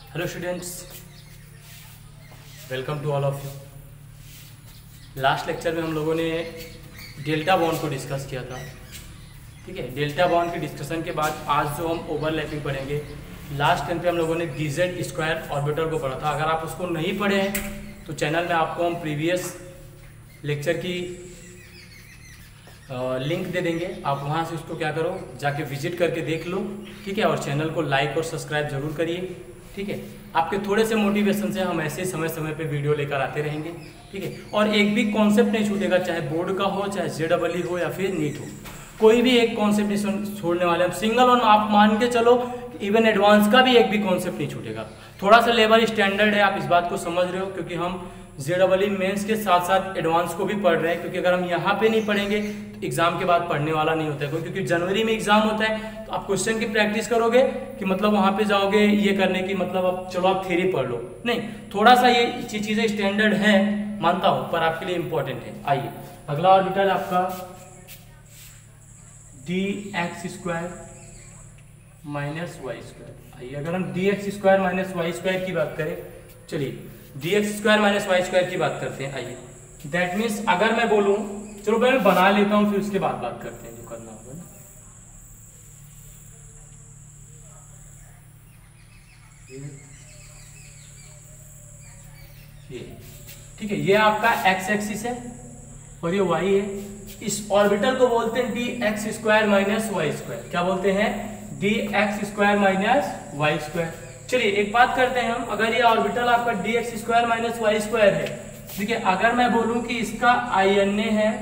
Hello students, welcome to all of you. Last lecture में हम लोगों ने डेल्टा बॉन्ड को डिस्कस किया था। ठीक है, डेल्टा बॉन्ड के डिस्कशन के बाद आज जो हम ओवरलैपिंग पढ़ेंगे, लास्ट टाइम पे हम लोगों ने डीजेड स्क्वायर ऑर्बिटल को पढ़ा था। अगर आप उसको नहीं पढ़े हैं तो चैनल में आपको हम प्रीवियस लेक्चर की लिंक दे देंगे, आप वहाँ से उसको क्या करो, जाके विजिट करके देख लो। ठीक है, और चैनल को लाइक और सब्सक्राइब जरूर करिए। ठीक है, आपके थोड़े से मोटिवेशन से हम ऐसे समय समय पे वीडियो लेकर आते रहेंगे। ठीक है, और एक भी कॉन्सेप्ट नहीं छूटेगा, चाहे बोर्ड का हो, चाहे JEE हो या फिर नीट हो, कोई भी एक कॉन्सेप्ट नहीं छोड़ने वाले हम। सिंगल और आप मान के चलो, इवन एडवांस का भी एक भी कॉन्सेप्ट नहीं छूटेगा। थोड़ा सा लेवल स्टैंडर्ड है, आप इस बात को समझ रहे हो, क्योंकि हम JEE मेंस के साथ साथ एडवांस को भी पढ़ रहे हैं। क्योंकि अगर हम यहाँ पे नहीं पढ़ेंगे तो एग्जाम के बाद पढ़ने वाला नहीं होता है, क्योंकि जनवरी में एग्जाम होता है। तो आप क्वेश्चन की प्रैक्टिस करोगे कि मतलब वहाँ पे जाओगे ये करने की, मतलब अब चलो आप थ्योरी पढ़ लो, नहीं, थोड़ा सा ये चीज़ें स्टैंडर्ड है, मानता हूँ, पर आपके लिए इंपॉर्टेंट है। आइए, अगला ऑर्बिटल आपका dx² - y²। आइए, अगर हम dx² - y² की बात करें, चलिए dx² - y² की बात करते हैं। आइए, दैट मीन्स अगर मैं बोलूं, चलो मैं बना लेता हूं, फिर उसके बाद बात करते हैं जो करना होगा ना। ये ठीक है, ये आपका x एक्सिस है और ये y है। इस ऑर्बिटल को बोलते हैं dx² - y²। क्या बोलते हैं? dx² - y²। चलिए एक बात करते हैं हम, अगर ये ऑर्बिटल आपका dx² - y² है, ठीक है, अगर मैं बोलूं कि इसका INA है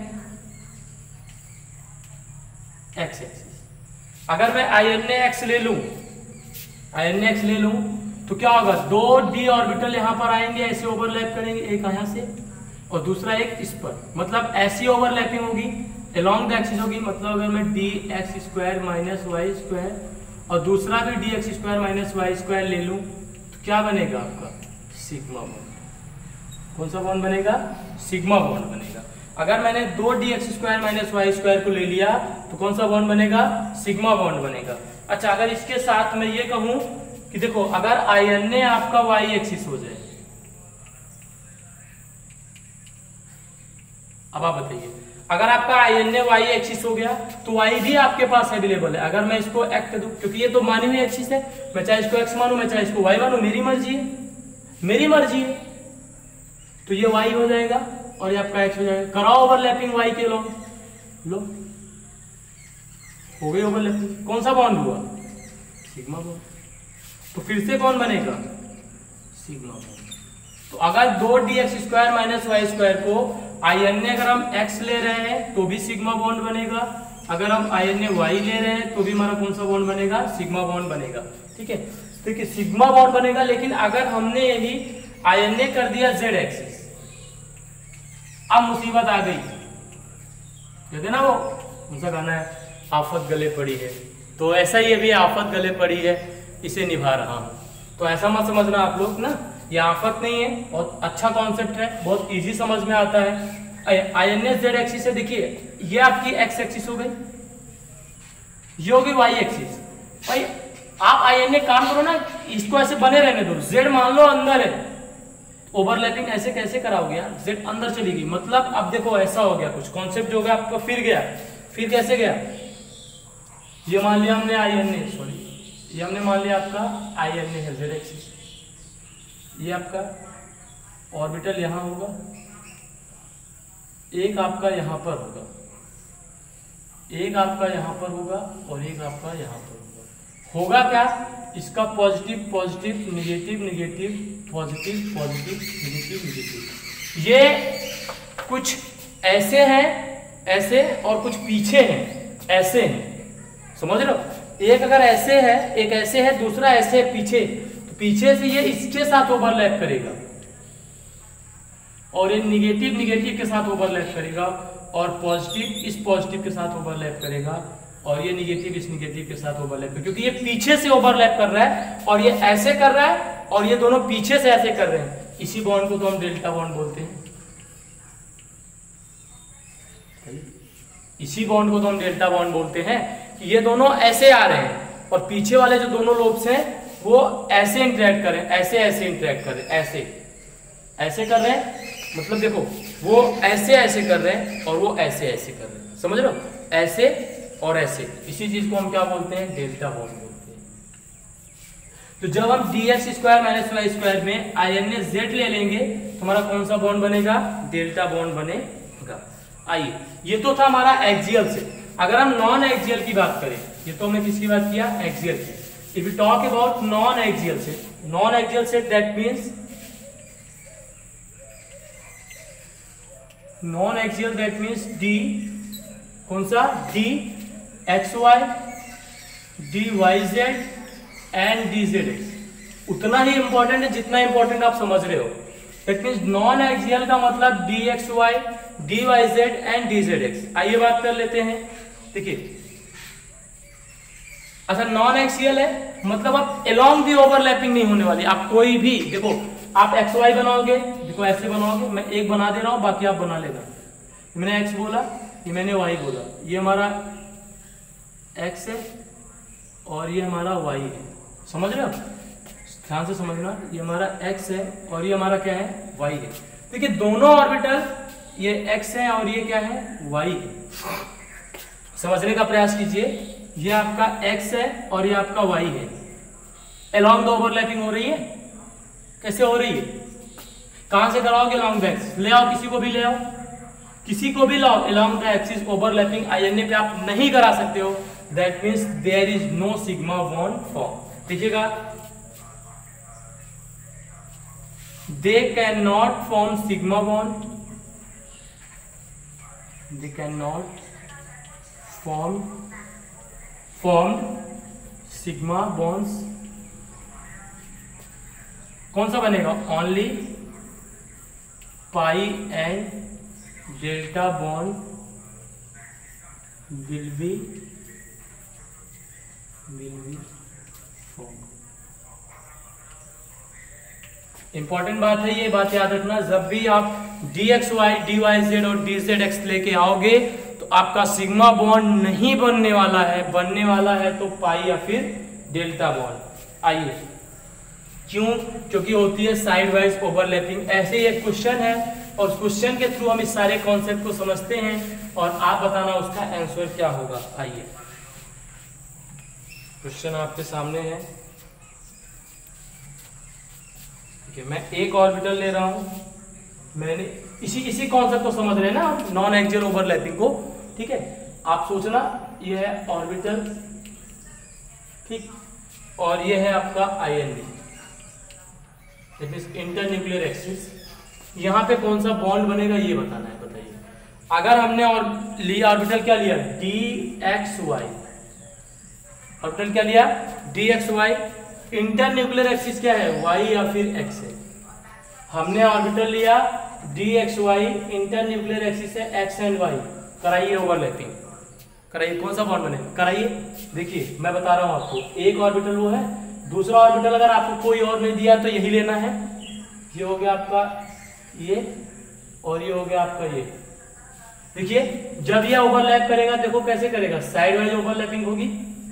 x एक्सिस, अगर मैं INA x ले लूं, तो क्या होगा, दो d ऑर्बिटल यहां पर आएंगे, ऐसे ओवरलैप करेंगे, एक यहां से और दूसरा एक इस पर, मतलब ऐसी ओवरलैपिंग होगी, अलोंग द एक्सिस होगी। मतलब अगर मैं dx² - y² और दूसरा भी dx² - y² ले लूं तो क्या बनेगा आपका? Sigma bond. कौन सा बॉन्ड बनेगा? सिग्मा बॉन्ड बनेगा। अगर मैंने दो dx² - y² को ले लिया तो कौन सा बॉन्ड बनेगा? सिग्मा बॉन्ड बनेगा। अच्छा, अगर इसके साथ मैं ये कहूं कि देखो, अगर INA आपका y एक्सिस हो जाए, अब आप बताइए, अगर आपका INA y एक्सिस हो गया तो y भी आपके पास अवेलेबल है। अगर मैं इसको x कर दूं, क्योंकि ये तो मानी हुई एक्सिस है, मैं चाहे इसको x मानूं, मैं चाहे इसको y मानूं, मेरी मर्जी है, तो ये y हो जाएगा और ये आपका x हो जाएगा। कराओ ओवरलैपिंग y के लो, हो गई ओवरलैपिंग। कौन सा बॉन्ड हुआ? Sigma bond. तो फिर से कौन बनेगा? Sigma bond. तो अगर दो dx² - y² को INA अगर हम x ले रहे हैं तो भी सिग्मा बॉन्ड बनेगा, अगर हम INA y ले रहे हैं तो भी हमारा कौन सा बॉन्ड बनेगा? सिग्मा बॉन्ड बनेगा। ठीक है, देखिए सिग्मा बॉन्ड बनेगा। लेकिन अगर हमने यही INA कर दिया z एक्सिस, अब मुसीबत आ गई। कहते हैं ना वो कौन सा गाना है, आफत गले पड़ी है, तो ऐसा ही अभी आफत गले पड़ी है, इसे निभा रहा हूं। तो ऐसा मत समझना आप लोग ना, ये आफत नहीं है, बहुत अच्छा कॉन्सेप्ट है, बहुत इजी समझ में आता है। INA z एक्सिस है, देखिए ये आपकी x एक्सिस हो गई, ये होगी y एक्सिस। भाई आप INA काम करो ना, इसको ऐसे बने रहने दो, z मान लो अंदर है, ओवरलैपिंग ऐसे कैसे कराओगे यार, z अंदर चली गई, मतलब अब देखो ऐसा हो गया, कुछ कॉन्सेप्ट जो गया आपका फिर गया, फिर कैसे गया, ये मान लिया हमने INA, सॉरी ये हमने मान लिया आपका INA है z एक्सिस, ये आपका ऑर्बिटल यहां होगा, एक आपका यहां पर होगा, एक आपका यहां पर होगा और एक आपका यहां पर होगा क्या, इसका positive positive negative negative positive positive negative negative. ये कुछ ऐसे हैं, ऐसे, और कुछ पीछे हैं, ऐसे हैं, समझ रहे हो? एक अगर ऐसे है, एक ऐसे है, दूसरा ऐसे है पीछे, तो पीछे से ये इसके साथ ओवरलैप करेगा और ये निगेटिव निगेटिव के साथ ओवरलैप करेगा और पॉजिटिव इस पॉजिटिव के साथ ओवरलैप करेगा और ये निगेटिव इस निगेटिव के साथ ओवरलैप करेगा, क्योंकि ये पीछे से ओवरलैप कर रहा है और ये ऐसे कर रहा है और ये दोनों पीछे से ऐसे कर रहे हैं। इसी बॉन्ड को तो हम डेल्टा बॉन्ड बोलते हैं। इसी बॉन्ड को तो हम डेल्टा बॉन्ड बोलते हैं कि ये दोनों ऐसे आ रहे हैं और पीछे वाले जो दोनों लोब्स हैं वो ऐसे इंटरेक्ट करें, ऐसे ऐसे इंटरेक्ट करें, ऐसे ऐसे कर रहे हैं, मतलब देखो वो ऐसे ऐसे कर रहे हैं और वो ऐसे ऐसे कर रहे हैं, समझ रहे हो, ऐसे और ऐसे, इसी चीज को हम क्या बोलते हैं, डेल्टा बॉन्ड बोलते हैं। तो जब हम dx square minus y square में INA-Z ले लेंगे तो हमारा कौन सा बॉन्ड बनेगा, डेल्टा बॉन्ड बनेगा। आइए, ये तो था हमारा एक्सियल से। अगर हम नॉन एक्सियल की बात करें, ये तो हमने किसकी बात किया, एक्सियल की। If you talk about non axial से, नॉन एक्सियल से that means non axial, that means d, कौन सा, d x y, d y z and d z x. उतना ही इंपॉर्टेंट है जितना इंपॉर्टेंट आप समझ रहे हो। दैट मींस नॉन एक्सियल का मतलब d x y, d y z and d z x. आइए बात कर लेते हैं। देखिए, अच्छा नॉन एक्सियल है मतलब आप अलोंग दी ओवरलैपिंग नहीं होने वाली। आप कोई भी देखो, आप एक्स वाई बनाओगे, देखो ऐसे बनाओगे, मैं एक बना दे रहा हूं, बाकी आप बना लेना। मैंने एक्स बोला, ये मैंने वाई बोला, ये हमारा एक्स है और ये हमारा वाई है, समझ रहे हो, ध्यान से समझना। ये हमारा एक्स है और ये हमारा क्या है, वाई है। देखिए दोनों ऑर्बिटल, ये एक्स है और ये क्या है, वाई है। समझने का प्रयास कीजिए, ये आपका एक्स है और ये आपका वाई है। अलोंग द ओवरलैपिंग हो रही है, कैसे हो रही है, कहां से कराओगे, लॉन्ग बैक्स ले आओ, किसी को भी ले आओ, किसी को भी लाओ, along the axis overlapping INA पे आप नहीं करा सकते हो। That means there is no sigma bond form. देखिएगा, they can not form sigma bond, they can not form sigma bonds. कौन सा बनेगा, only pi and delta bond will be form. Important बात है, ये बात याद रखना। जब भी आप dxy, dyz और dzx लेके आओगे तो आपका सिग्मा बॉन्ड नहीं बनने वाला है, बनने वाला है तो पाई या फिर डेल्टा बॉन्ड। आइए, क्यों, क्योंकि होती है साइड वाइज ओवरलैपिंग। ऐसे ही एक क्वेश्चन है और उस क्वेश्चन के थ्रू हम इस सारे कॉन्सेप्ट को समझते हैं और आप बताना उसका आंसर क्या होगा। आइए, क्वेश्चन आपके सामने है। ठीक है, मैं एक ऑर्बिटल ले रहा हूं, मैंने इसी कॉन्सेप्ट को समझ रहे हैं ना, नॉन एक्सियल ओवरलैपिंग को। ठीक है, आप सोचना, ये है ऑर्बिटल, ठीक, और ये है आपका INA, that means internuclear axis. यहां पे कौन सा बॉन्ड बनेगा ये बताना है, बताइए। अगर हमने और लिया ऑर्बिटल, क्या लिया, dxy, ऑर्बिटल क्या लिया, dxy, इंटरन्यूक्लियर एक्सिस क्या है, y या फिर x है। हमने ऑर्बिटल लिया dxy, इंटरन्यूक्लियर एक्सिस है x एंड y। कराइए ओवरलैपिंग, कराइए, कौन सा बॉन्ड बनेगा, कराइए। देखिए मैं बता रहा हूं आपको, एक ऑर्बिटल वो है, दूसरा ऑर्बिटल अगर आपको कोई और नहीं दिया तो यही लेना है। ये हो गया आपका ये, और ये हो गया आपका ये। देखिए जब ये ओवरलैप करेगा, देखो कैसे करेगा, साइड वाइज ओवरलैपिंग होगी।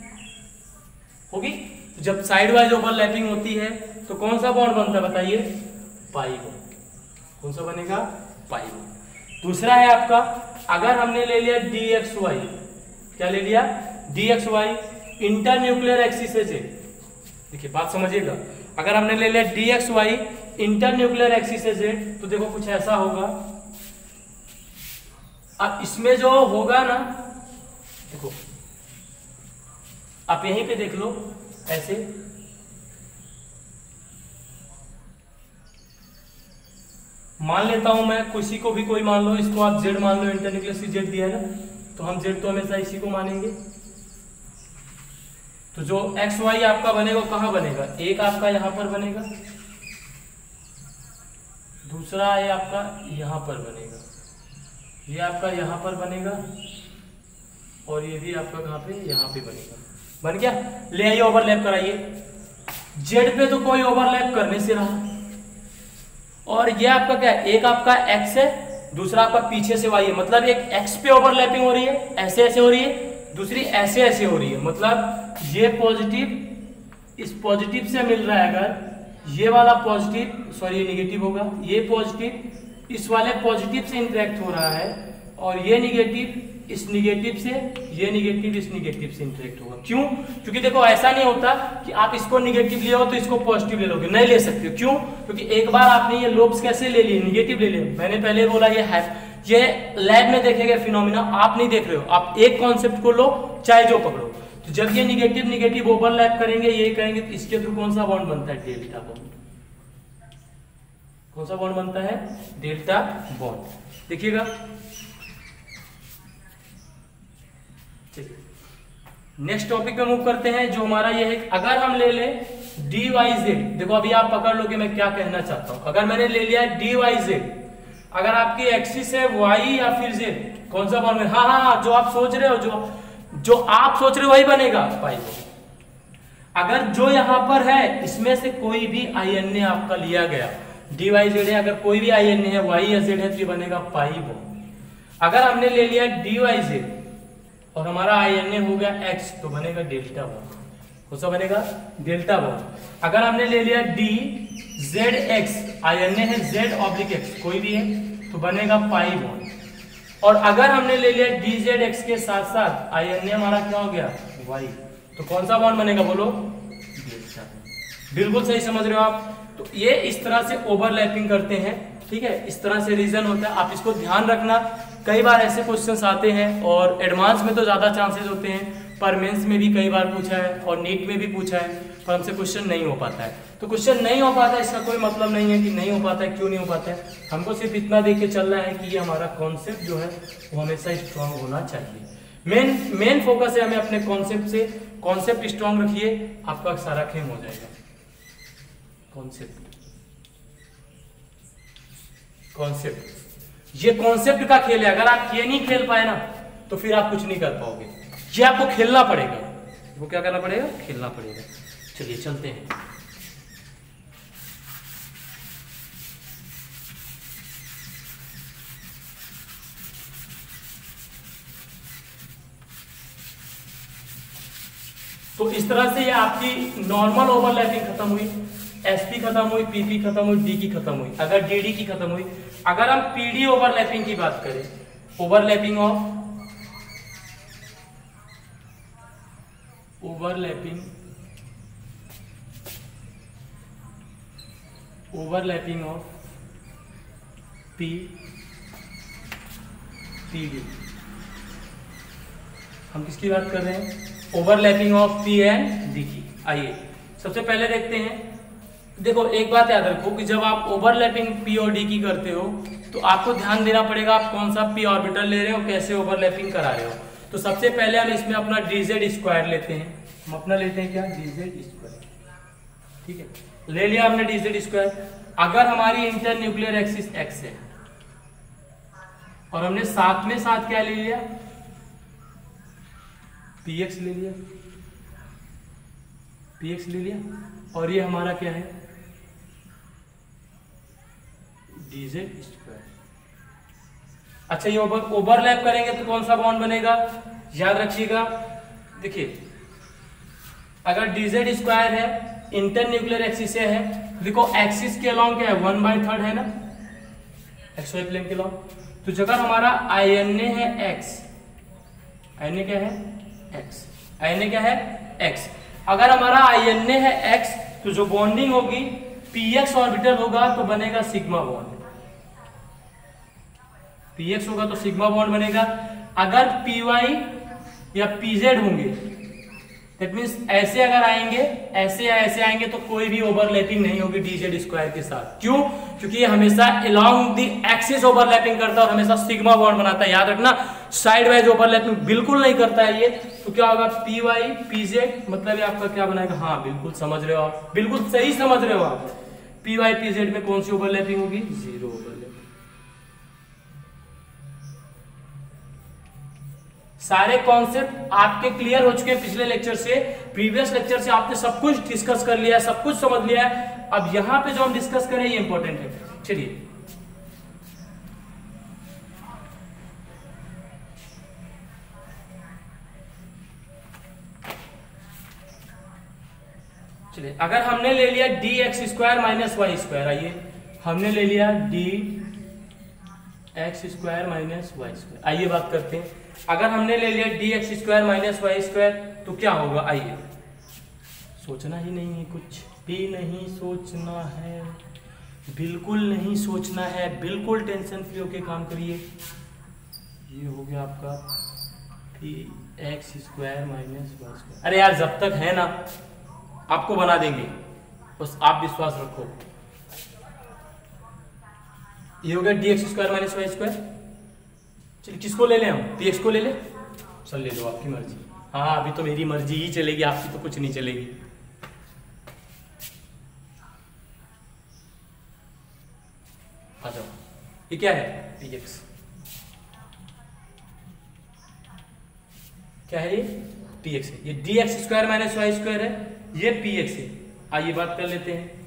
तो जब साइड वाइज ओवरलैपिंग होती है तो कौन सा बॉन्ड बनता है, बताइए, पाई बॉन्ड। कौन सा बनेगा, पाई बॉन्ड। दूसरा है आपका, अगर हमने ले लिया dxy, क्या ले लिया, dxy, इंटरन्यूक्लियर एक्सिस से। देखिए बात समझिएगा, अगर हमने ले लिया dxy, इंटरन्यूक्लियर एक्सिस से, तो देखो कुछ ऐसा होगा। अब इसमें जो होगा ना, देखो आप यहीं पे देख लो, ऐसे मान लेता हूं मैं, किसी को भी कोई मान लो, इसको आप z मान लो, इंटरन्यूक्लियर से z दिया है ना, तो हम z तो हमेशा इसी को मानेंगे। तो जो एक्स वाई आपका बनेगा कहां बनेगा, एक आपका यहां पर बनेगा, दूसरा है आपका यहां पर बनेगा, ये आपका यहां पर बनेगा, और ये भी आपका कहां पे, यहां पे बनेगा। बन गया, ले आइए ओवरलैप कराइए। जेड पे तो कोई ओवरलैप करने से रहा, और ये आपका क्या है, एक आपका एक्स है, दूसरा आपका पीछे से वाई है, मतलब एक एक्स पे ओवरलैपिंग हो रही है, ऐसे ऐसे हो रही है, दूसरी ऐसे ऐसे हो रही है, मतलब ये पॉजिटिव इस पॉजिटिव से मिल रहा है, अगर ये वाला पॉजिटिव, सॉरी ये निगेटिव होगा, ये पॉजिटिव इस वाले पॉजिटिव से इंटरेक्ट हो रहा है, और ये निगेटिव इस निगेटिव से, ये निगेटिव इस निगेटिव से इंटरेक्ट होगा। क्यों? क्योंकि देखो ऐसा नहीं होता कि आप इसको निगेटिव ले हो तो इसको पॉजिटिव ले लोगे, नहीं ले सकते। क्यों? क्योंकि एक बार आपने ये लोब्स कैसे ले लिए, निगेटिव ले लिए। मैंने पहले बोला ये लैब में देखे गए फिनोमिना, आप नहीं देख रहे हो, आप एक कॉन्सेप्ट को लो चाहे जो पकड़ो। तो जब ये निगेटिव निगेटिव ओवरलैप करेंगे, ये करेंगे, तो इसके थ्रू कौन सा बॉन्ड बनता है, डेल्टा बॉन्ड। कौन सा बॉन्ड बनता है, डेल्टा बॉन्ड। देखिएगा नेक्स्ट टॉपिक पे मूव करते हैं, जो हमारा ये है, अगर हम ले ले डी वाई जेड। देखो अभी आप पकड़ लो कि मैं क्या कहना चाहता हूं। अगर मैंने ले लिया डी वाई जेड, अगर आपकी एक्सिस है वाई या फिर जेड, कौन सा बॉन्ड में, हाँ हाँ हाँ, जो आप सोच रहे हो, जो आप सोच रहे हो वही बनेगा पाई। अगर जो यहां पर है इसमें से कोई भी आई एन ए आपका लिया गया, डी वाई जेड है, अगर कोई भी आई एन ए है, वाई या जेड है, तो ये बनेगा पाई बॉन्ड। अगर हमने ले लिया डी वाई जेड और हमारा आई एन ए हो गया एक्स, तो बनेगा डेल्टा बॉन्ड। कौन सा बनेगा, डेल्टा बॉन्ड। अगर हमने ले लिया d z x, I N A है जेड ऑब्लिक एक्स, कोई भी है, तो बनेगा पाई बॉन्ड। और अगर हमने ले लिया डी जेड एक्स के साथ साथ आई एन ए हमारा क्या हो गया, वाई, तो कौन सा बॉन्ड बनेगा, बोलो, डेल्टा। बिल्कुल सही समझ रहे हो आप। तो ये इस तरह से ओवरलैपिंग करते हैं, ठीक है, इस तरह से रीजन होता है, आप इसको ध्यान रखना। कई बार ऐसे क्वेश्चंस आते हैं, और एडवांस में तो ज्यादा चांसेस होते हैं, पर मेंस में भी कई बार पूछा है और नीट में भी पूछा है, पर हमसे क्वेश्चन नहीं हो पाता है। तो क्वेश्चन नहीं हो पाता है, इसका कोई मतलब नहीं है कि नहीं हो पाता है, क्यों नहीं हो पाता है, हमको सिर्फ इतना देख के चलना है कि ये हमारा कॉन्सेप्ट जो है वो हमेशा स्ट्रांग होना चाहिए। मेन फोकस है हमें अपने कॉन्सेप्ट से, कॉन्सेप्ट स्ट्रांग रखिए, आपका सारा खेम हो जाएगा। कॉन्सेप्ट ये कॉन्सेप्ट का खेल है। अगर आप ये नहीं खेल पाए ना, तो फिर आप कुछ नहीं कर पाओगे। ये आपको खेलना पड़ेगा, वो क्या करना पड़ेगा, खेलना पड़ेगा। चलिए चलते हैं। तो इस तरह से ये आपकी नॉर्मल ओवरलैपिंग खत्म हुई, एसपी खत्म हुई, पीपी खत्म हुई, डी की खत्म हुई, अगर डीडी की खत्म हुई। अगर हम पीडी ओवरलैपिंग की बात करें, ओवरलैपिंग ऑफ पीडी, हम किसकी बात कर रहे हैं, overlapping of p and d की। आइए सबसे पहले देखते हैं। देखो एक बात याद रखो कि जब आप ओवरलैपिंग पी और डी की करते हो, तो आपको ध्यान देना पड़ेगा आप कौन सा पी ऑर्बिटल ले रहे हो, कैसे ओवरलैपिंग करा रहे हो। तो सबसे पहले हम इसमें अपना डीजेड स्क्वायर लेते हैं। हम अपना लेते हैं क्या, डीजेड स्क्वायर, ठीक है, ले लिया हमने डीजेड स्क्वायर। अगर हमारी इंटर न्यूक्लियर एक्सिस एक्स है और हमने साथ में साथ क्या ले लिया, पीएक्स ले लिया, पीएक्स ले लिया, और ये हमारा क्या है, डीजेड स्क्वायर। अच्छा ये ओवरलैप करेंगे तो कौन सा बॉन्ड बनेगा, याद रखिएगा। देखिए अगर डीजेड स्क्वायर है, इंटर न्यूक्लियर एक्सिस से है, देखो एक्सिस के अलॉन्ग क्या है, 1/3 है ना, एक्सवाई प्लेन के अलॉन्ग। तो जगह हमारा आई एन ए है एक्स, आई एन ए क्या है एक्स, आई एन ए क्या है एक्स। अगर हमारा आई एन ए है एक्स, तो जो बॉन्डिंग होगी पीएक्स ऑर्बिटल होगा तो बनेगा सिग्मा बॉन्ड, पीएक्स होगा तो सिग्मा बॉन्ड बनेगा। अगर पीवाई या पीजेड होंगे, दैट मींस ऐसे अगर आएंगे, ऐसे या ऐसे आएंगे, तो कोई भी ओवरलैपिंग नहीं होगी डीजेड स्क्वायर के साथ। क्यों? क्योंकि ये हमेशा अलोंग द एक्सिस ओवरलैपिंग करता है और हमेशा सिग्मा बॉन्ड बनाता है। याद रखना, साइड वाइज ओवरलैपिंग बिल्कुल नहीं करता है ये। तो क्या होगा, पी वाई पीजेड, मतलब ये आपका क्या बनाएगा, हाँ बिल्कुल समझ रहे हो आप, बिल्कुल सही समझ रहे हो आप। पी वाई पीजेड में कौन सी ओवरलैपिंग होगी, जीरो ओवरलैपिंग। सारे कॉन्सेप्ट आपके क्लियर हो चुके हैं पिछले लेक्चर से, प्रीवियस लेक्चर से आपने सब कुछ डिस्कस कर लिया है, सब कुछ समझ लिया है। अब यहां पे जो हम डिस्कस करें ये इंपॉर्टेंट है। चलिए चलिए अगर हमने ले लिया d x square minus y square, आइए हमने ले लिया d x square minus y square, आइए बात करते हैं। अगर हमने ले लिया d x square minus y square तो क्या होगा, आइए सोचना ही नहीं है, कुछ भी नहीं सोचना है, बिल्कुल नहीं सोचना है, बिल्कुल टेंशन फ्री होके काम करिए। ये हो गया आपका p x square minus y square. अरे यार जब तक है ना आपको बना देंगे, बस आप विश्वास रखो। ये हो गया d x square minus y square. चलिए किसको ले लें हम, पी एक्स को ले लें, चल ले लो आपकी मर्जी। हाँ अभी तो मेरी मर्जी ही चलेगी, आपकी तो कुछ नहीं चलेगी। आ जाओ, ये क्या है पी एक्स, क्या है ये पी एक्स है, ये d x square minus y square है, ये पी एक्स है। आइए बात कर लेते हैं,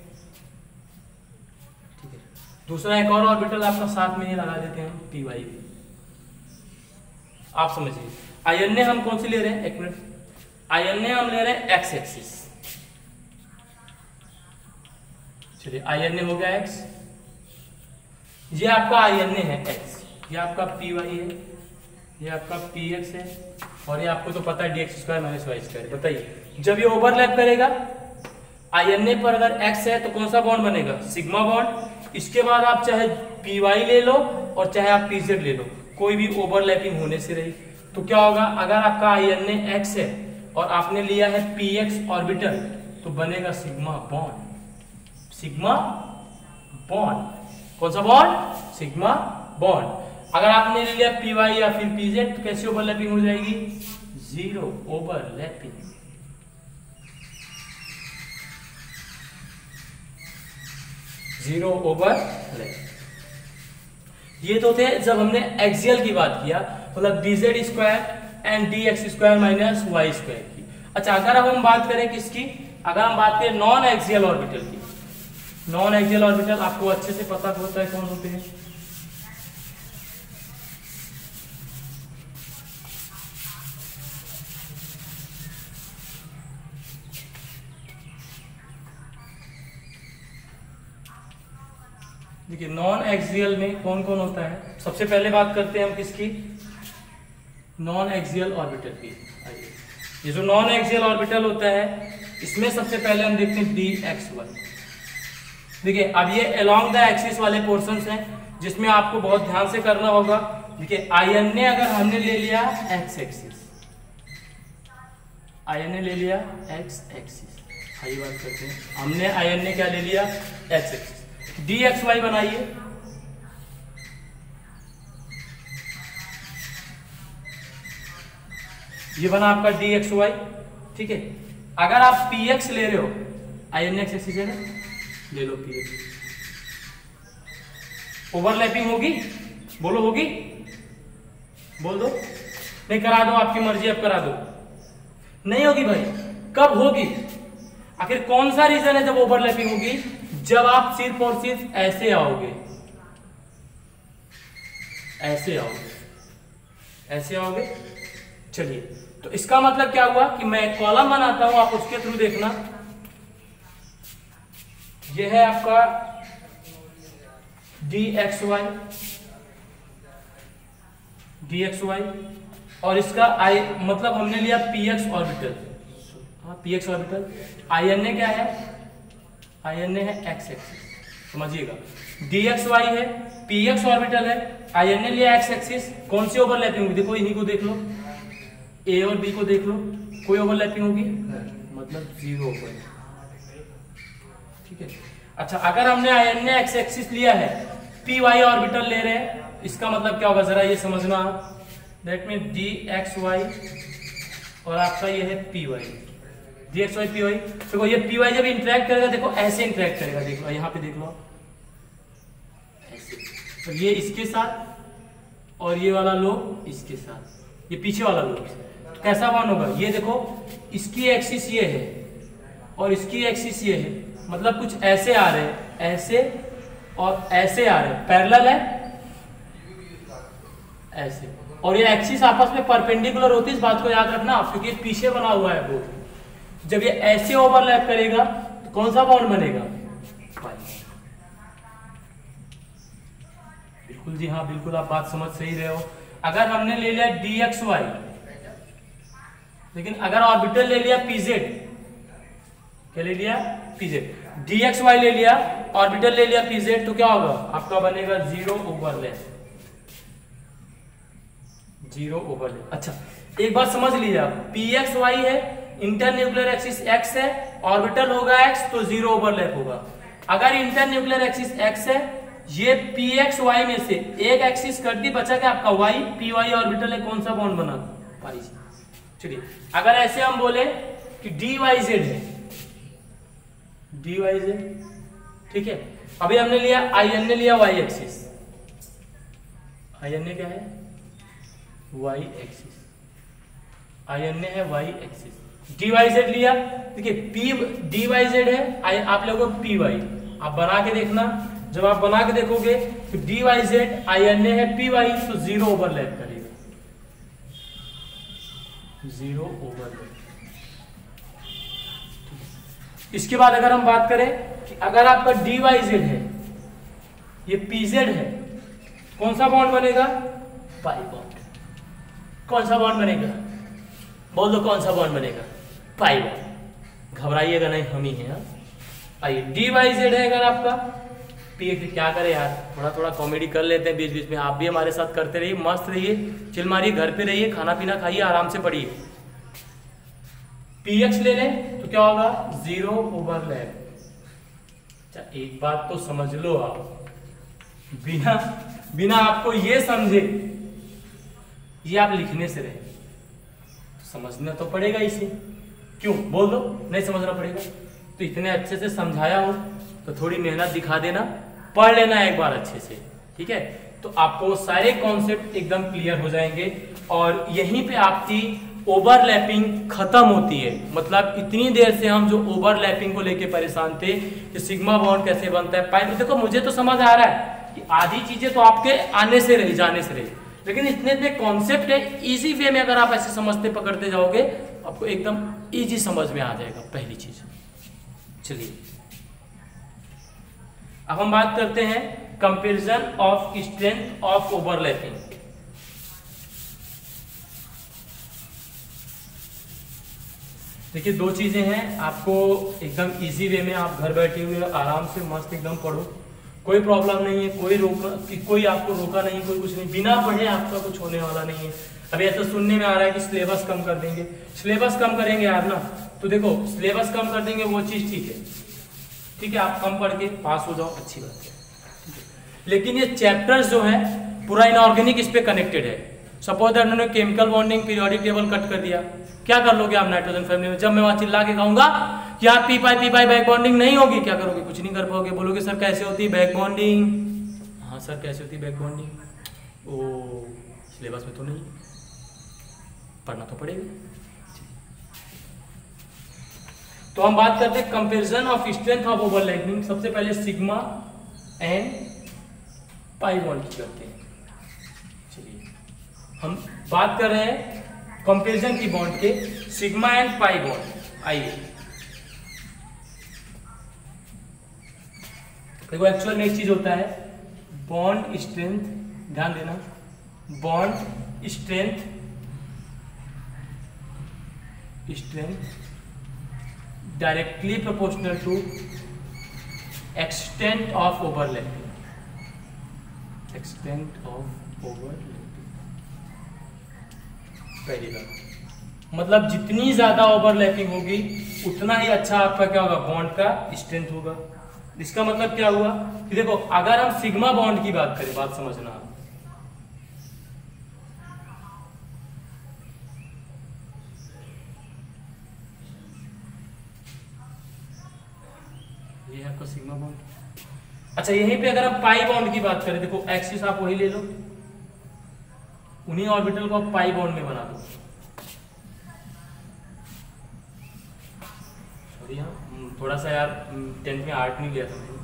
ठीक है। दूसरा एक और ऑर्बिटल आपका साथ में ये लगा देते हैं पी वाई, आप समझिए। आयन्य हम कौन सी ले रहे हैं, एक मिनट, आयन्य हम ले रहे हैं एक्स एक्सिस। चलिए आयन्य हो गया एक्स, ये आपका आयन्य है एक्स, ये आपका पी वाई है, ये आपका पी एक्स है, और ये आपको तो पता है d x square minus y square. बताइए जब ये ओवरलैप करेगा आयन्य पर अगर एक्स है तो कौन सा बॉन्ड बनेगा, सिग्मा बॉन्ड। इसके बाद आप चाहे पी वाई ले लो और चाहे आप पी जेड ले लो, कोई भी ओवरलैपिंग होने से रही तो क्या होगा, अगर आपका आयन्य एक्स है और आपने लिया है पी एक्स ऑर्बिटल तो बनेगा सिग्मा बॉन्ड, सिग्मा बॉन्ड। कौन सा बॉन्ड, सिग्मा बॉन्ड। अगर आपने ले लिया पी वाई या फिर पी जेड तो कैसी ओवरलैपिंग हो जाएगी, जीरो ओवरलैपिंग। Zero overlap. ये तो थे जब हमने एक्सियल की बात किया, मतलब d z square and d x square minus y square की। अच्छा अगर अब हम बात करें किसकी, अगर हम बात करें नॉन एक्सियल ऑर्बिटल की, नॉन एक्सियल ऑर्बिटल आपको अच्छे से पता होता है कौन होते हैं। देखिए नॉन एक्सियल में कौन कौन होता है, सबसे पहले बात करते हैं हम किसकी, नॉन एक्सियल ऑर्बिटल की। ये जो नॉन एक्सियल ऑर्बिटल होता है इसमें सबसे पहले हम देखते हैं डी एक्स वाई। देखिए अब ये अलोंग द एक्सिस वाले पोर्शंस हैं जिसमें आपको बहुत ध्यान से करना होगा। देखिए आयन्य अगर हमने ले लिया एक्स एक्सिस, आयन्य ले लिया एक्स एक्सिस, आइए बात करते हैं, हमने आयन्य क्या ले लिया, x axis. D x y बनाइए, ये बना आपका डी एक्स वाई, ठीक है। अगर आप पी एक्स ले रहे हो, आयन्य एक्स एक्सिस है ना, ले लो पी एक्स, ओवरलैपिंग होगी, बोलो होगी, बोल दो, नहीं करा दो आपकी मर्जी, अब करा दो, नहीं होगी भाई, कब होगी, आखिर कौन सा रीजन है जब ओवरलैपिंग होगी, जब आप सिर्फ और सिर्फ ऐसे आओगे, ऐसे आओगे, ऐसे आओगे। चलिए तो इसका मतलब क्या हुआ कि मैं कॉलम बनाता हूं, आप उसके थ्रू देखना। यह है आपका d x y, d x y, और इसका आई मतलब हमने लिया पी एक्स ऑर्बिटल, हाँ पी एक्स ऑर्बिटल। आयन्य क्या है, आयन्य है एक्स एक्सिस, समझिएगा, डी एक्स वाई है, पी एक्स ऑर्बिटल है, आयन्य लिया एक्स एक्सिस। कौन सी ओवरलैपिंग होगी, देखो इन्हीं को देख लो, ए और बी को देख लो, कोई ओवरलैपिंग होगी, मतलब जीरो ओवरलैपिंग, ठीक है। अच्छा अगर हमने आयन्य एक्स एक्सिस लिया है, पी वाई ऑर्बिटल ले रहे हैं, इसका मतलब क्या होगा जरा ये समझना आप, that mean d x y और आपका ये है p y, d x y p y. देखो ये पी वाई जब इंटरेक्ट करेगा, देखो ऐसे इंटरेक्ट करेगा, देख लो यहाँ पे देख लो ऐसे, तो ये इसके साथ और ये वाला लोब इसके साथ, ये पीछे वाला लोब, तो कैसा बॉन्ड होगा, ये देखो इसकी एक्सिस ये है और इसकी एक्सिस ये है, मतलब कुछ ऐसे आ रहे हैं, ऐसे और ऐसे आ रहे हैं, पैरेलल है ऐसे, और ये एक्सिस आपस में परपेंडिकुलर होती है, इस बात को याद रखना आप, क्योंकि पीछे बना हुआ है वो। जब ये ऐसे ओवरलैप करेगा तो कौन सा बॉन्ड बनेगा? Pi bond. बिल्कुल जी हाँ, बिल्कुल आप बात समझ सही रहे हो। अगर हमने ले लिया dxy, लेकिन अगर ऑर्बिटल ले लिया pz, क्या ले लिया? pz, dxy ले लिया, ऑर्बिटल ले लिया pz, तो क्या होगा? आपका बनेगा जीरो ओवरलैप। Zero overlap. अच्छा एक बात समझ लीजिए आप, pxy है, इंटरन्यूक्लियर एक्सिस x है, ऑर्बिटल होगा x, तो जीरो ओवरलैप होगा। अगर इंटरन्यूक्लियर एक्सिस x है, ये pxy में से एक एक्सिस कर दी, बचा क्या आपका y, py ऑर्बिटल है, कौन सा बॉन्ड बना? पाई। चलिए अगर ऐसे हम बोले कि dyz है, dyz, ठीक है। अभी हमने लिया in ने लिया y एक्सिस, in ने क्या है? y एक्सिस, in ने है y एक्सिस, dyz लिया, देखिए p dyz है, आप लोगों को py, आप बना के देखना, जब आप बना के देखोगे तो dyz in ने है py, तो जीरो ओवरलैप करेगा, जीरो ओवरलैप। इसके बाद अगर हम बात करें कि अगर आपका dyz है, ये pz है, कौन सा बॉन्ड बनेगा? Pi bond. कौन सा बॉन्ड बनेगा? बोल दो कौन सा बॉन्ड बनेगा? Pi bond. घबराइएगा नहीं, हम ही हैं। आइए dyz है अगर आपका, क्या करे यार, थोड़ा थोड़ा कॉमेडी कर लेते हैं बीच बीच में, आप भी हमारे साथ करते रहिए, मस्त रहिए, चिल मारिए, घर पे रहिए, खाना पीना खाइए, आराम से पढ़िए। px ले लें तो क्या होगा? Zero overlap. अच्छा एक बात तो समझ लो आप, बिना आपको ये समझे ये आप लिखने से रहे, समझना तो पड़ेगा इसे, क्यों बोल दो? नहीं समझना पड़ेगा तो इतने अच्छे से समझाया हो तो थोड़ी मेहनत दिखा देना, पढ़ लेना एक बार अच्छे से, ठीक है। तो आपको सारे कॉन्सेप्ट एकदम क्लियर हो जाएंगे और यहीं पे आपकी ओवरलैपिंग खत्म होती है। मतलब इतनी देर से हम जो ओवरलैपिंग को लेके परेशान थे कि सिग्मा बॉन्ड कैसे बनता है, पाई, देखो मुझे तो समझ आ रहा है कि आधी चीजें तो आपके आने से रही, जाने से रही, लेकिन इतने इतने कॉन्सेप्ट है, इजी वे में अगर आप ऐसे समझते पकड़ते जाओगे आपको एकदम इजी समझ में आ जाएगा, पहली चीज। चलिए अब हम बात करते हैं comparison of strength of overlapping. देखिए दो चीजें हैं, आपको एकदम इजी वे में आप घर बैठे हुए आराम से मस्त एकदम पढ़ो, कोई प्रॉब्लम नहीं है, कोई आपको रोका नहीं, कोई कुछ नहीं, बिना पढ़े आपका कुछ होने वाला नहीं है। अभी ऐसा सुनने में आ रहा है कि सिलेबस कम कर देंगे, सिलेबस कम करेंगे यार ना, तो देखो सिलेबस कम कर देंगे वो चीज ठीक है, ठीक है, आप कम पढ़ के पास हो जाओ, अच्छी बात है, लेकिन ये चैप्टर्स जो है पूरा इनऑर्गेनिक इस पे कनेक्टेड है। सपोज दैट उन्होंने chemical bonding periodic table cut कर दिया, क्या कर लोगे आप नाइट्रोजन फैमिली में? जब मैं वहां चिल्ला के कहूंगा कि आप पी पाई बैक बॉन्डिंग नहीं होगी, क्या करोगे? कुछ नहीं कर पाओगे, बोलोगे सर कैसे होती है बैक बॉन्डिंग? हाँ सर कैसे होती है बैक बॉन्डिंग? ओ सिलेबस में तो नहीं, पढ़ना तो पड़ेगा। तो हम बात करते हैं comparison of strength of overlapping. सबसे पहले सिग्मा एंड पाई बॉन्ड की करते हैं। चलिए हम बात कर रहे हैं कंपैरिजन की बॉन्ड के, सिग्मा एंड पाई बॉन्ड। आइए देखो एक्चुअल में एक चीज होता है बॉन्ड स्ट्रेंथ, ध्यान देना, bond strength directly proportional to extent of overlapping, extent of overlapping. पहली बात मतलब जितनी ज्यादा ओवरलैपिंग होगी उतना ही अच्छा आपका क्या होगा, बॉन्ड का स्ट्रेंथ होगा। इसका मतलब क्या हुआ कि देखो अगर हम सिग्मा बॉन्ड की बात करें, बात समझना, ये है आपका सिग्मा बॉन्ड। अच्छा यहीं पे अगर हम पाई बॉन्ड की बात करें, देखो एक्सिस आप वही ले लो, उन्हीं ऑर्बिटल को आप पाई बॉन्ड में बना दो। सॉरी यहाँ थोड़ा सा यार 10th में आर्ट नहीं लिया था मैंने।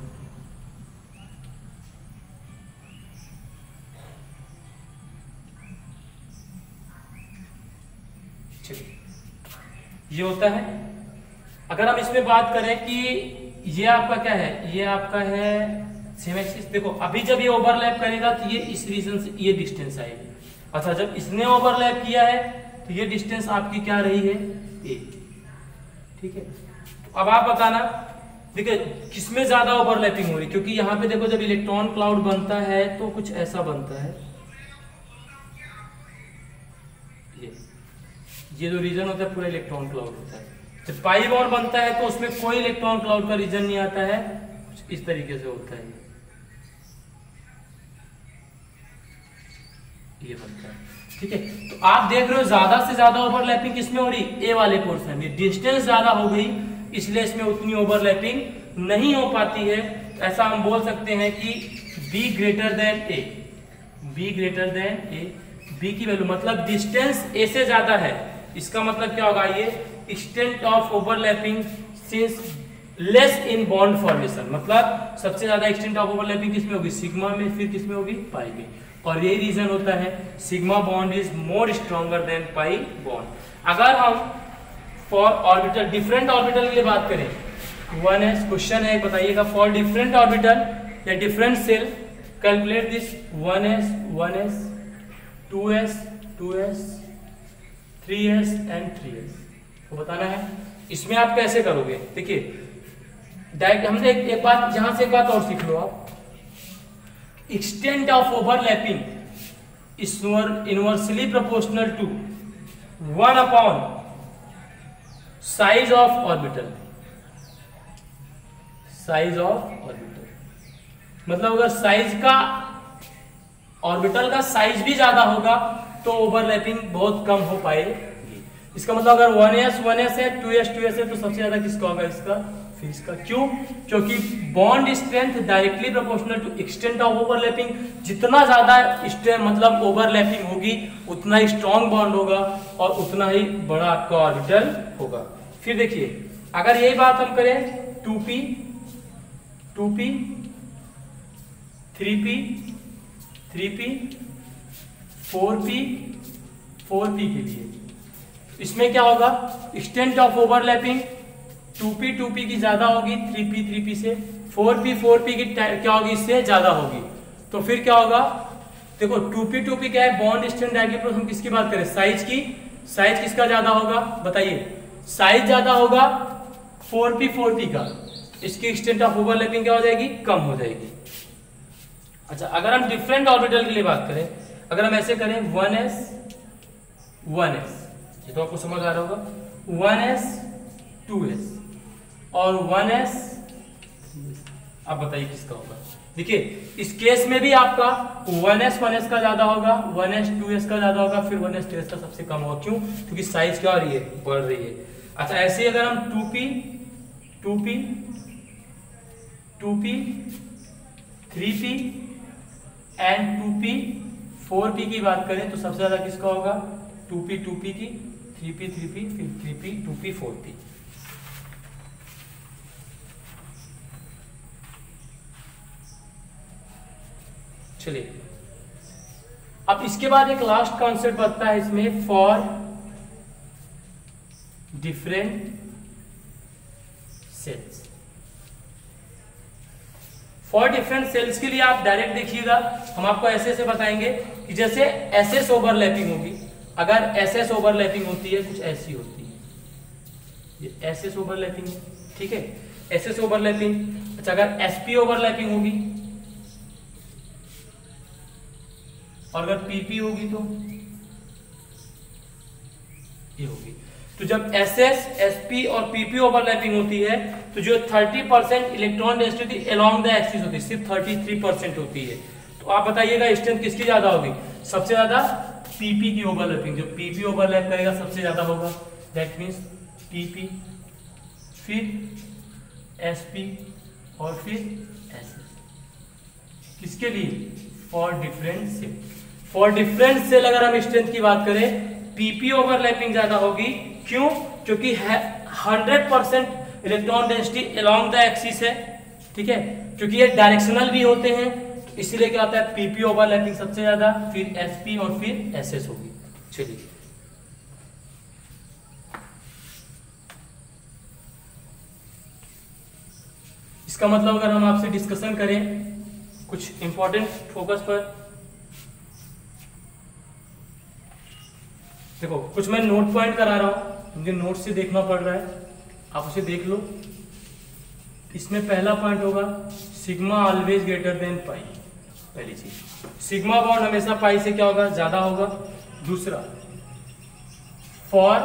चलिए ये होता है अगर हम इसमें बात करें कि ये आपका क्या है, ये आपका है सेम एक्सिस। देखो अभी जब ये ओवरलैप करेगा तो ये इस रीजन से ये डिस्टेंस आएगी। अच्छा जब इसने ओवरलैप किया है तो ये डिस्टेंस आपकी क्या रही है, ए। ठीक है, तो अब आप बताना देखिए किसमें ज्यादा ओवरलैपिंग हो रही, क्योंकि यहाँ पे देखो जब इलेक्ट्रॉन क्लाउड बनता है तो कुछ ऐसा बनता है, ये जो रीजन होता है पूरा इलेक्ट्रॉन क्लाउड होता है। जब पाई बॉन्ड बनता है तो उसमें कोई इलेक्ट्रॉन क्लाउड का रीजन नहीं आता है, कुछ इस तरीके से होता है, ये बनता है। ठीक है, तो आप देख रहे हो ज्यादा से ज्यादा ओवरलैपिंग किसमें हो रही, ए वाले पोर्शन में। डिस्टेंस ज्यादा हो गई इसलिए इसमें उतनी ओवरलैपिंग नहीं हो पाती है। ऐसा हम बोल सकते हैं कि B greater than A, B greater than A, B की वैल्यू मतलब डिस्टेंस ए से ज्यादा है, इसका मतलब क्या होगा, ये extent of overlapping since less in bond formation, मतलब सबसे ज्यादा एक्सटेंट ऑफ ओवरलैपिंग किसमें होगी, सिग्मा में, फिर किसमें होगी, पाई में। और यही रीजन होता है sigma bond is more stronger than pi bond. अगर हम फॉर ऑर्बिटल डिफरेंट ऑर्बिटल के लिए बात करें, 1s क्वेश्चन है बताइएगा, फॉर डिफरेंट ऑर्बिटल या different shell calculate this 1s 1s 2s 2s 3s and 3s को बताना है। इसमें आप कैसे करोगे, देखिए डायरेक्ट हमने एक बात यहां से एक बात और सीख लो आप, extent of overlapping is inversely proportional to 1 upon size of orbital, size of orbital मतलब अगर साइज का ऑर्बिटल का साइज भी ज्यादा होगा तो ओवरलैपिंग बहुत कम हो पाएगी। इसका मतलब अगर 1s है 2s है तो सबसे ज्यादा किसका होगा, इसका, फिर इसका। क्यों, क्योंकि bond strength directly proportional to extent of overlapping. जितना ज्यादा मतलब ओवरलैपिंग होगी उतना ही स्ट्रॉन्ग बॉन्ड होगा और उतना ही बड़ा आपका ऑर्बिटल होगा। फिर देखिए अगर यही बात हम करें 2p 3p 4p के लिए, इसमें क्या होगा, एक्सटेंट ऑफ ओवरलैपिंग 2p की ज्यादा होगी 3p से, 4p की क्या होगी, इससे ज्यादा होगी। तो फिर क्या होगा, देखो 2p क्या है, बॉन्ड स्ट्रेंथ डायरेक्टली हम किसकी बात करें, साइज की। साइज किसका ज्यादा होगा बताइए, साइज ज्यादा होगा 4p का, इसकी एक्सटेंट ऑफ ओवरलैपिंग क्या हो जाएगी, कम हो जाएगी। अच्छा अगर हम डिफरेंट ऑर्बिटल के लिए बात करें, अगर हम ऐसे करें 1s ये तो आपको समझ आ रहा होगा, 1s 2s और 1s, अब बताइए किसका होगा। देखिए इस केस में भी आपका 1s का ज्यादा होगा, 1s 2s का ज्यादा होगा, फिर 1s 2s का सबसे कम होगा। क्यों, क्योंकि साइज क्या हो रही है, बढ़ रही है। अच्छा ऐसे ही अगर हम 2p 3p and 2p 4p की बात करें तो सबसे ज्यादा किसका होगा, 2p की, 3p फिर 3p 2p 4p। चलिए अब इसके बाद एक लास्ट कॉन्सेप्ट बनता है इसमें, for different shells. For different shells के लिए आप डायरेक्ट देखिएगा, हम आपको ऐसे बताएंगे कि जैसे एसएस ओवरलैपिंग होगी, अगर एसएस ओवरलैपिंग होती है कुछ ऐसी होती है, ये एसएस ओवरलैपिंग है, ठीक है, एसएस ओवरलैपिंग। अच्छा अगर एसपी ओवरलैपिंग होगी और अगर पीपी होगी तो ये होगी। तो जब एसएस एसपी और पीपी ओवरलैपिंग होती है तो जो 30% electron density along the axis होती है, सिर्फ 33% होती है। तो आप बताइएगा स्ट्रेंथ किसकी ज्यादा होगी, सबसे ज्यादा पीपी की ओवरलैपिंग, जो पीपी ओवरलैप करेगा सबसे ज्यादा होगा, दैट मींस पीपी, फिर एसपी और फिर एसएस। किसके लिए, for different shell. For different shell अगर हम स्ट्रेंथ की बात करें, पीपी ओवरलैपिंग ज्यादा होगी। क्यों, क्योंकि 100% electron density along the axis है, ठीक है, क्योंकि ये डायरेक्शनल भी होते हैं, तो इसीलिए क्या होता है, पीपी ओवरलैपिंग सबसे ज्यादा, फिर एसपी और फिर एसएस होगी। चलिए इसका मतलब अगर हम आपसे डिस्कशन करें कुछ इंपॉर्टेंट फोकस पर, देखो कुछ मैं नोट पॉइंट करा रहा हूं, मुझे नोट से देखना पड़ रहा है, आप उसे देख लो। इसमें पहला पॉइंट होगा sigma always greater than pi, पहली चीज सिग्मा बॉन्ड हमेशा पाई से क्या होगा, ज्यादा होगा। दूसरा, for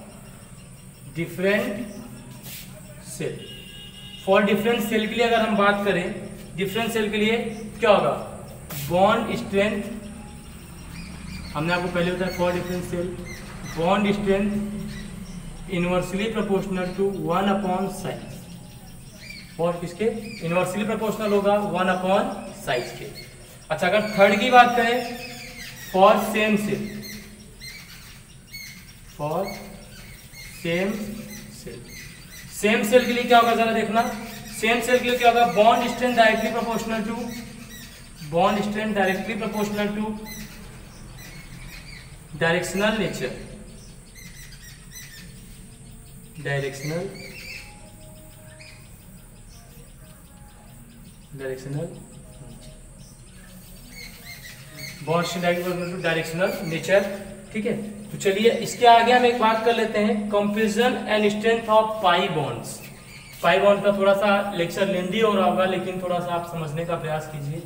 different shell, for different shell के लिए अगर हम बात करें, डिफरेंट सेल के लिए क्या होगा, बॉन्ड स्ट्रेंथ, हमने आपको पहले बताया for different shell bond strength inversely proportional to 1 upon size, और किसके इनवर्सली प्रोपोर्शनल होगा 1 अपॉन साइज के। अच्छा, अगर थर्ड की बात करें, for same shell, for same shell, same shell के लिए क्या होगा जरा देखना, सेम सेल के लिए क्या होगा, bond strength directly proportional to, bond strength directly proportional to directional nature, directional bond strength directly proportional to directional nature. ठीक है, तो चलिए इसके आगे हम एक बात कर लेते हैं, comparison and strength of pi bonds. Pi bond का थोड़ा सा लेक्चर लेंदी हो रहा होगा, लेकिन थोड़ा सा आप समझने का प्रयास कीजिए।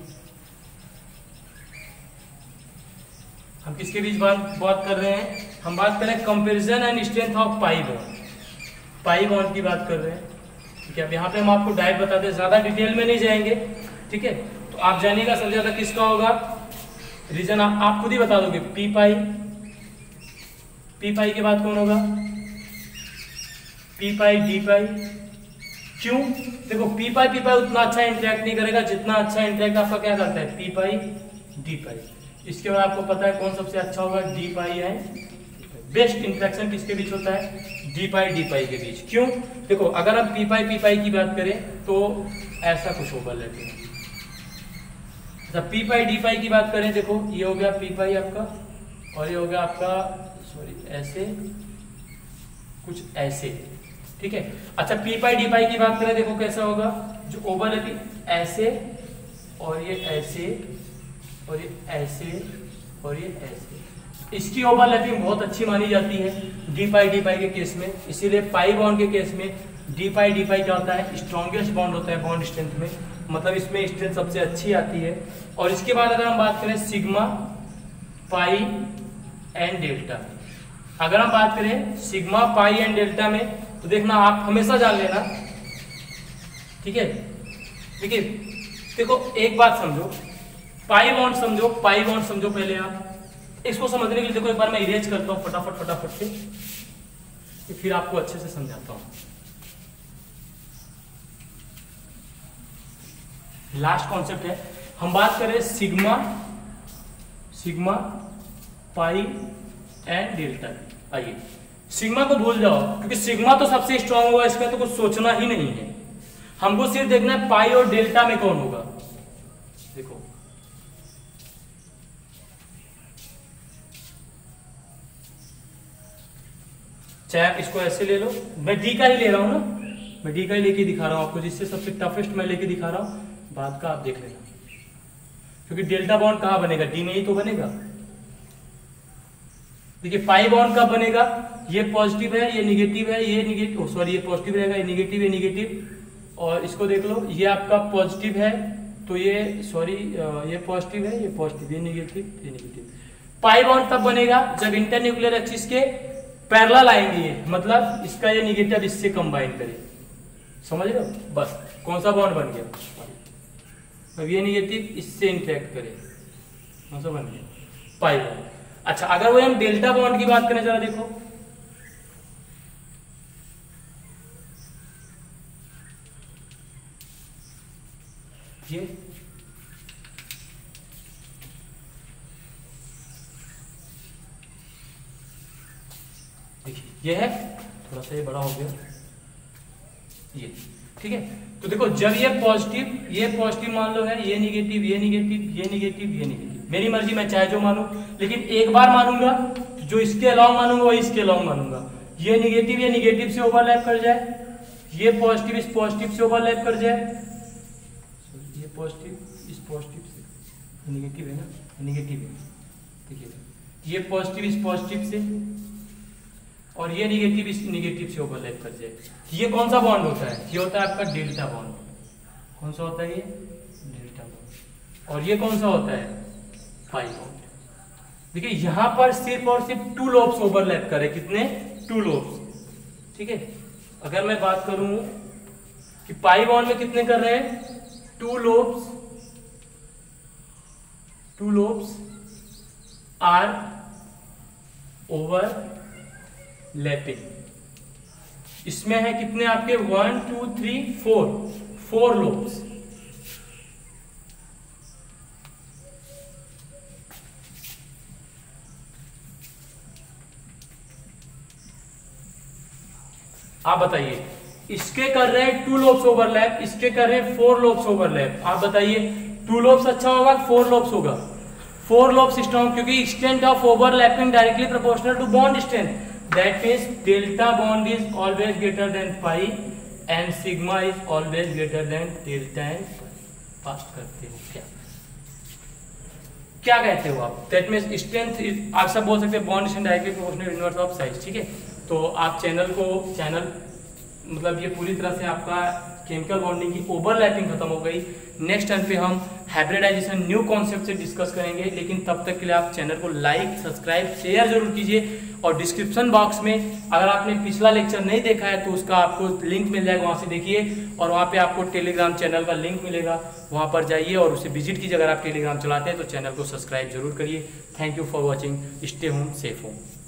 हम किसके बीच बात कर रहे हैं, हम बात कर रहे हैं comparison and strength of pi bond, pi bond की बात कर रहे हैं। ठीक है, अब यहाँ पे हम आपको डायरेक्ट बताते हैं, ज्यादा डिटेल में नहीं जाएंगे। ठीक है, तो आप जानिएगा सबसे ज्यादा किसका होगा, रीजन आप खुद ही बता दोगे, पी पाई, पी पाई के बाद कौन होगा, पी पाई डी पाई। क्यों, देखो पी पाई उतना अच्छा इंटरेक्ट नहीं करेगा जितना अच्छा इंटरेक्ट आपका क्या करता है, पी पाई डी पाई। इसके बाद आपको पता है कौन सबसे अच्छा होगा, डी पाई है। बेस्ट इंटरेक्शन किसके बीच होता है, डी पाई के बीच। क्यों, देखो अगर हम पी पाई की बात करें तो ऐसा कुछ ओवरलैपिंग है। अच्छा, पी पाई डी पाई की बात करें, देखो ये हो गया पी पाई आपका, और ये हो गया आपका सॉरी ऐसे कुछ ऐसे। ठीक है, अच्छा पी पाई डी पाई की बात करें, देखो कैसा होगा, जो ओवरलैपिंग ऐसे और ये ऐसे और ये ऐसे और ये ऐसे, इसकी ओवरलैपिंग बहुत अच्छी मानी जाती है डी पाई के केस में। इसीलिए पाई बॉन्ड के केस में डी पाई क्या होता है, स्ट्रॉन्गेस्ट बॉन्ड होता है बॉन्ड स्ट्रेंथ में, मतलब इसमें स्ट्रेंथ सबसे अच्छी आती है। और इसके बाद अगर हम बात करें सिग्मा पाई एंड डेल्टा, अगर हम बात करें सिग्मा पाई एंड डेल्टा में, तो देखना आप हमेशा जान लेना। ठीक है, देखिए देखो एक बात समझो, पाई बॉन्ड समझो पहले आप, इसको समझने के लिए देखो एक बार मैं इरेज करता हूं फटाफट से, फिर आपको अच्छे से समझाता हूं। लास्ट कॉन्सेप्ट है, हम बात करें सिग्मा पाई एंड डेल्टा। आइए सिग्मा को भूल जाओ, क्योंकि सिग्मा तो सबसे स्ट्रांग होगा, इसका तो कुछ सोचना ही नहीं है। हमको सिर्फ देखना है पाई और डेल्टा में कौन होगा। देखो चाहे आप इसको ऐसे ले लो, मैं डी का ही ले रहा हूं ना, मैं डी का ही लेके दिखा रहा हूं आपको, जिससे सबसे टफेस्ट मैं लेके दिखा रहा हूं, बाद का आप देख लेना। क्योंकि डेल्टा बॉन्ड कहां बनेगा, डी में ही तो बनेगा। देखिए पाई बॉन्ड कब बनेगा, ये पॉजिटिव है ये निगेटिव है, ये निगेटिव सॉरी ये पॉजिटिव रहेगा, ये निगेटिव, और इसको देख लो ये आपका पॉजिटिव है तो ये सॉरी ये पॉजिटिव है, ये पॉजिटिव, ये निगेटिव। पाई बॉन्ड तब बनेगा जब इंटरन्यूक्लियर एक्सिस के पैरेलल आएंगे, मतलब इसका ये निगेटिव इससे कंबाइन करे, समझ रहे हो, बस कौन सा बॉन्ड बन गया, अब ये निगेटिव इससे इंटरेक्ट करे, कौन सा बन गया, पाई बॉन्ड। अच्छा अगर वो हम डेल्टा बॉन्ड की बात करें, जरा देखो ये देखिए ये है, थोड़ा सा ये बड़ा हो गया ये, ठीक है। तो देखो जब ये पॉजिटिव मान लो है, ये निगेटिव, मेरी मर्जी, मैं चाहे जो मानूं, लेकिन एक बार मानूंगा जो इसके अलॉन्ग मानूंगा वही इसके अलॉन्ग मानूंगा। ये निगेटिव से ओवरलैप कर जाए, ये पॉजिटिव इस पॉजिटिव से ओवरलैप कर जाए, ये पॉजिटिव इस पॉजिटिव से, निगेटिव है ना, निगेटिव है, देखिए ये पॉजिटिव इस पॉजिटिव से और ये निगेटिव इस निगेटिव से ओवरलैप कर जाए। ये कौन सा बॉन्ड होता है? ये होता है आपका डेल्टा बॉन्ड। कौन सा होता है ये? Delta bond. और ये कौन सा होता है? Pi bond. देखिए यहां पर सिर्फ और सिर्फ 2 लोब्स ओवरलैप करे, कितने? 2 लोब्स, ठीक है। अगर मैं बात करूं कि पाई बॉन्ड में कितने कर रहे हैं? 2 लोब्स, 2 लोब्स आर ओवरलैपिंग। इसमें है कितने आपके? 1 2 3 4 लोब्स। आप बताइए, इसके कर रहे हैं 2 लोब्स ओवरलैप, इसके कर रहे हैं 4 लोब्स ओवरलैप। आप बताइए 2 लोब्स अच्छा होगा, 4 लोब्स होगा? 4 लोब्स स्ट्रॉन्ग, क्योंकि extent of overlapping directly proportional to bond strength. That means delta bond is always greater than pi and sigma is always greater than delta and fast करते हो क्या कहते हो आप? दैट मींस स्ट्रेंथ, आप सब बोल सकते हैं bond strength directly proportional inverse of size, ठीक है। तो आप चैनल मतलब ये पूरी तरह से आपका केमिकल बॉन्डिंग की ओवरलैपिंग खत्म हो गई। नेक्स्ट टाइम पे हम हाइब्रिडाइजेशन न्यू कॉन्सेप्ट से डिस्कस करेंगे, लेकिन तब तक के लिए आप चैनल को लाइक सब्सक्राइब शेयर जरूर कीजिए। और डिस्क्रिप्शन बॉक्स में अगर आपने पिछला लेक्चर नहीं देखा है तो उसका आपको लिंक मिल जाएगा, वहाँ से देखिए। और वहाँ पे आपको टेलीग्राम चैनल का लिंक मिलेगा, वहाँ पर जाइए और उसे विजिट कीजिए। अगर आप टेलीग्राम चलाते हैं तो चैनल को सब्सक्राइब जरूर करिए। Thank you for watching. Stay home, safe home.